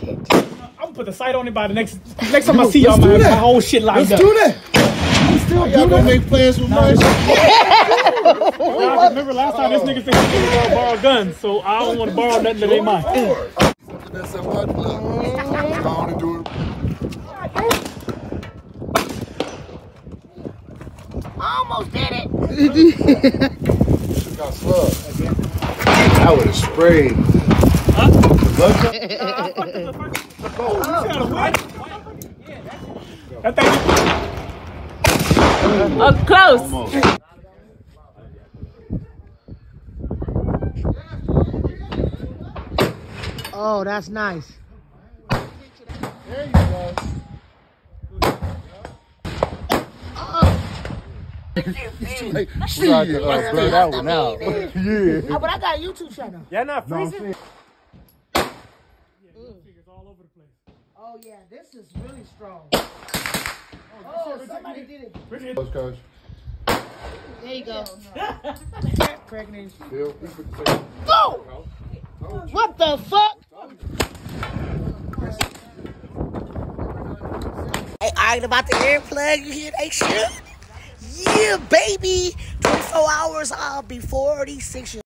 I'm gonna put the sight on it by the next time I see y'all. My whole shit lined up. Let's do that. Y'all gonna make plans with Mercy? Remember last time this nigga said he was gonna borrow guns, so I don't want to borrow nothing that ain't mine. That's a hard look. I only do it. I almost did it. Got slugged. I would have sprayed. Huh? That thing. Up close. Almost. Oh, that's nice. There you go. We got to blur that one out. Yeah. Oh, but I got a YouTube channel. Y'all not freezing? Oh, yeah, this is really strong. Oh, somebody did it. Coach. There you go. Pregnant. Phil, Go! What the fuck? Hey, arguing about the earplug. You hear that shit? Yeah, baby. 24 hours, I'll be 46 years.